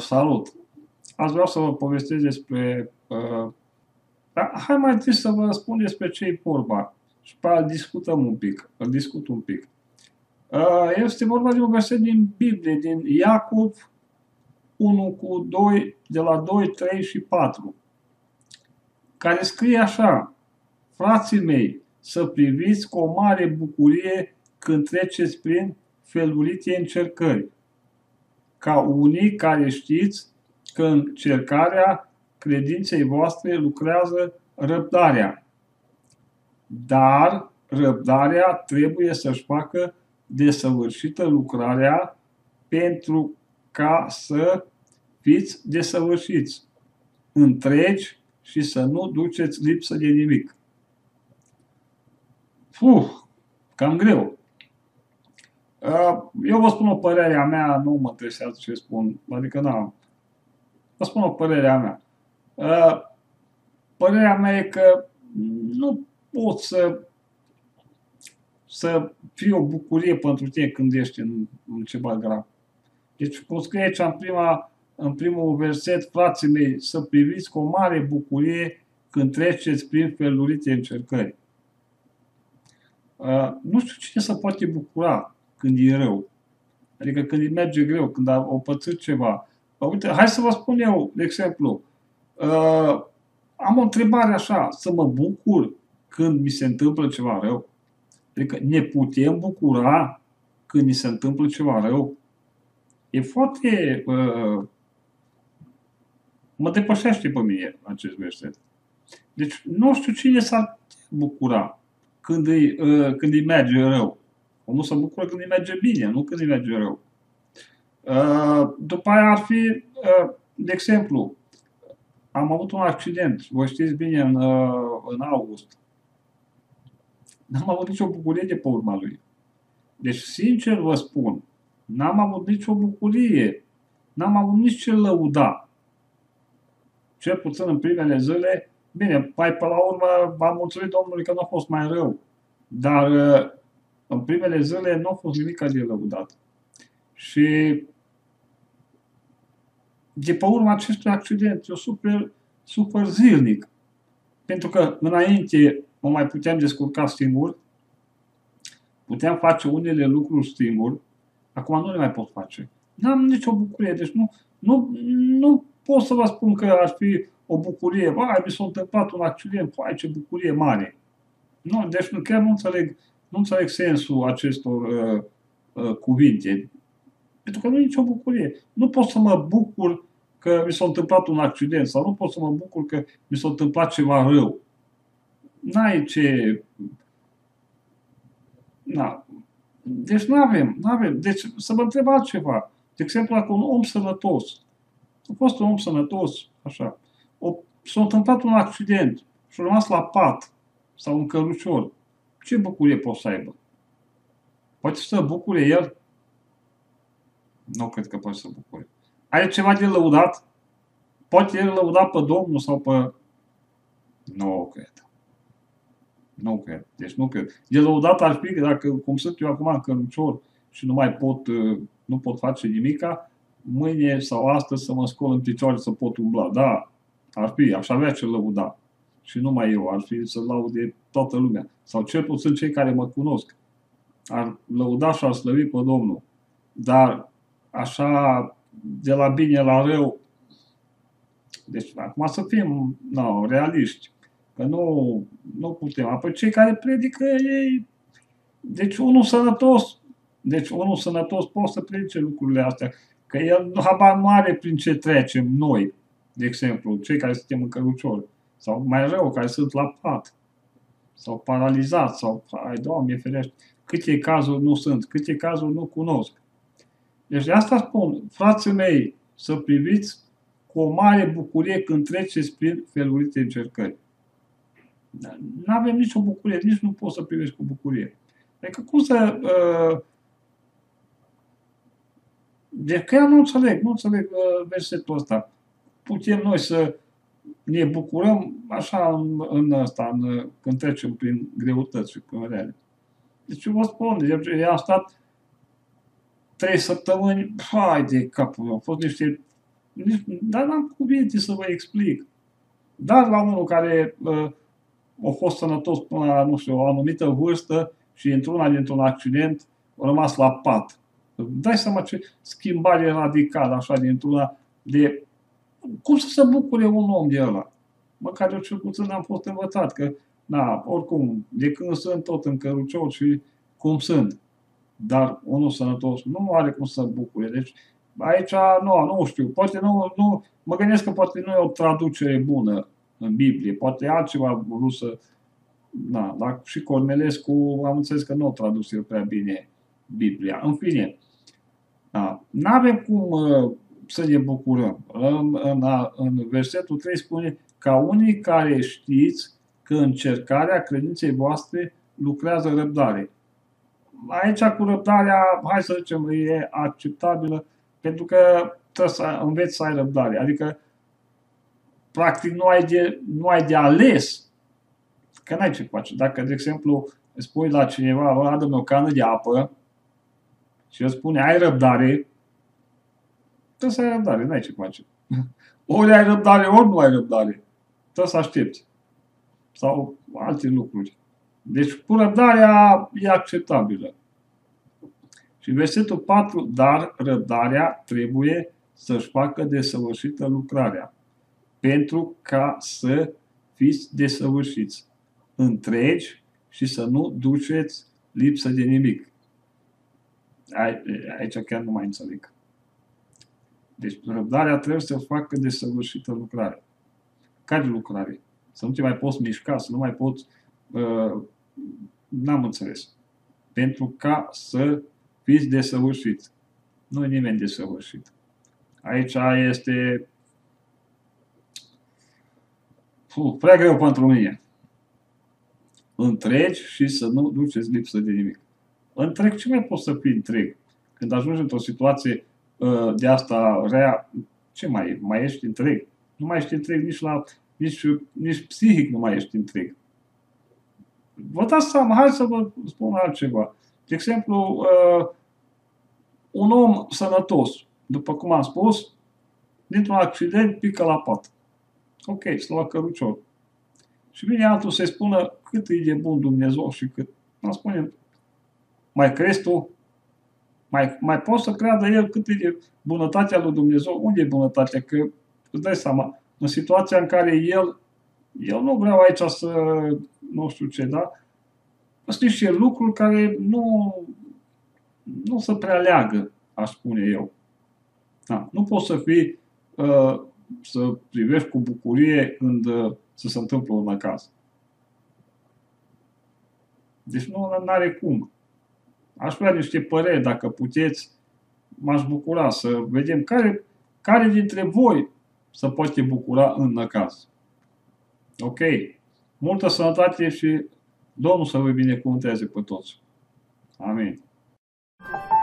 Salut! Azi vreau să vă povestesc despre... hai mai întâi să vă spun despre ce e vorba și pe aia îl discut un pic. Este vorba de un verset din Biblie, din Iacov 1:2, de la 2, 3 și 4, care scrie așa: Frații mei, să priviți cu o mare bucurie când treceți prin felurite încercări, ca unii care știți că în încercarea credinței voastre lucrează răbdarea. Dar răbdarea trebuie să-și facă desăvârșită lucrarea pentru ca să fiți desăvârșiți, întregi și să nu duceți lipsă de nimic. Cam greu. Eu vă spun o părere a mea, nu mă interesează ce spun, adică n-am. Vă spun o părere a mea. Părerea mea e că nu poți să fie o bucurie pentru tine când ești în ceva grav. Deci, cum scrie aici în primul verset, frații mei, să priviți cu o mare bucurie când treceți prin felurite încercări. Nu știu cine se poate bucura când e rău. Adică când îi merge greu, când o pățit ceva. Uite, hai să vă spun eu, de exemplu, am o întrebare așa: să mă bucur când mi se întâmplă ceva rău? Adică ne putem bucura când ni se întâmplă ceva rău? E foarte... mă depășește pe mine acest verset. Deci nu știu cine s-ar bucura când îi merge rău. Omul se bucură când îi merge bine, nu când îi merge rău. După aia ar fi, de exemplu, am avut un accident, vă știți bine, în august. N-am avut nicio bucurie de pe urma lui. Deci, sincer vă spun, n-am avut nicio bucurie, n-am avut nici ce lăuda. Cel puțin în primele zile, bine, mai pe la urmă v-am mulțumit Domnului că nu a fost mai rău, dar în primele zile nu a fost nimic de lăudat. Și de pe urma acestui accident, eu super zilnic. Pentru că înainte mă mai puteam descurca singur, puteam face unele lucruri singur, acum nu le mai pot face. N-am nicio bucurie, deci nu pot să vă spun că ar fi o bucurie. Mi s-a întâmplat un accident, ce bucurie mare. Nu, deci chiar nu înțeleg sensul acestor cuvinte. Pentru că nu e nicio bucurie. Nu pot să mă bucur că mi s-a întâmplat un accident sau nu pot să mă bucur că mi s-a întâmplat ceva rău. N-ai ce... Deci n-avem. Deci să vă întreb altceva. De exemplu, dacă un om sănătos, a fost un om sănătos, așa, s-a întâmplat un accident și a rămas la pat sau în cărucior, ce bucurie poate să aibă? Poate să bucure el? Nu cred că poate să bucure. Are ceva de lăudat? Poate el lăuda pe Domnul sau pe... Nu cred. Nu cred. Deci nu cred. De lăudat ar fi că dacă, cum sunt eu acum în cărucior și nu pot face nimica, mâine sau astăzi să mă scol în picioare să pot umbla. Da, ar fi, aș avea ce lăuda. Și numai eu, ar fi să laude toată lumea. Sau cel puțin cei care mă cunosc. Ar lăuda și ar slăvi pe Domnul. Dar așa, de la bine la rău, deci acum să fim realiști. Că nu putem. Apoi cei care predică ei... Deci unul sănătos poate să predice lucrurile astea. Că el habar nu are prin ce trecem noi. De exemplu, cei care suntem în cărucior. Sau mai rău, care sunt la pat. Sau paralizați. Sau, Doamne ferește, câte cazuri nu sunt. Câte cazuri nu cunosc. Deci de asta spun, frații mei, să priviți cu o mare bucurie când treceți prin felurite încercări. Nu avem nicio bucurie, nici nu poți să privești cu bucurie. Adică cum să... Deci că eu nu înțeleg versetul ăsta. Putem noi să ne bucurăm așa când trecem prin greutăți și prin reale. Deci eu vă spun, eu am stat 3 săptămâni, de capul meu, au fost niște Dar n-am cuvinte să vă explic. Dar la unul care a fost sănătos până la, nu știu, o anumită vârstă și dintr-un accident a rămas la pat. Dai seama ce schimbare radicală, așa, dintr-una de... Cum să se bucure un om de ăla? Măcar eu cel puțin am fost învățat că, na, oricum, de când sunt tot în cărucior și cum sunt. Dar unul sănătos nu are cum să se bucure. Deci aici, nu știu, poate nu, mă gândesc că poate nu e o traducere bună în Biblie, poate altceva vrut să... Da, dar și Cornelescu am înțeles că nu a tradus el prea bine Biblia. În fine, da, n-avem cum să ne bucurăm. În versetul 3 spune: ca unii care știți că încercarea credinței voastre lucrează răbdare. Aici cu răbdarea, hai să zicem, e acceptabilă, pentru că trebuie să înveți să ai răbdare. Adică, practic, nu ai de ales, că n-ai ce face. Dacă, de exemplu, spui la cineva, adă-mi o cană de apă și el spune, ai răbdare, trebuie să ai răbdare, n-ai ce face. Ori ai răbdare, ori nu ai răbdare. Trebuie să aștepți. Sau alte lucruri. Deci, cu răbdarea e acceptabilă. Și versetul 4, dar răbdarea trebuie să-și facă desăvârșită lucrarea, pentru ca să fiți desăvârșiți, întregi și să nu duceți lipsă de nimic. Aici chiar nu mai înțeleg. Deci răbdarea trebuie să facă desăvârșită lucrarea. Care lucrare? Să nu te mai poți mișca, să nu mai poți... N-am înțeles. Pentru ca să fiți desăvârșiți. Nu e nimeni desăvârșit. Aici este prea greu pentru mine. Întregi și să nu duceți lipsă de nimic. Întreg, ce mai poți să fii întreg? Când ajungi într-o situație de asta rea, ce mai e? Mai ești întreg? Nu mai ești întreg nici psihic nu mai ești întreg. Vă dați seama, hai să vă spun altceva. De exemplu, un om sănătos, după cum am spus, dintr-un accident pică la pat. Ok, stă la cărucior. Și vine altul să-i spună cât e de bun Dumnezeu și cât. Îmi spune, mai crezi tu? Mai poți să creadă el cât e de bunătatea lui Dumnezeu? Unde e bunătatea? Că îți dai seama, în situația în care eu nu vreau aici să, nu știu ce, da? Sunt niște lucruri care nu se prea leagă, aș spune eu. Da, nu poți să fii, să privești cu bucurie când să se întâmplă un necaz. Deci nu are cum. Aș vrea niște păreri, dacă puteți, m-aș bucura să vedem care dintre voi se poate bucura în necaz. Ok. Multă sănătate și Domnul să vă binecuvânteze pe toți. Amin.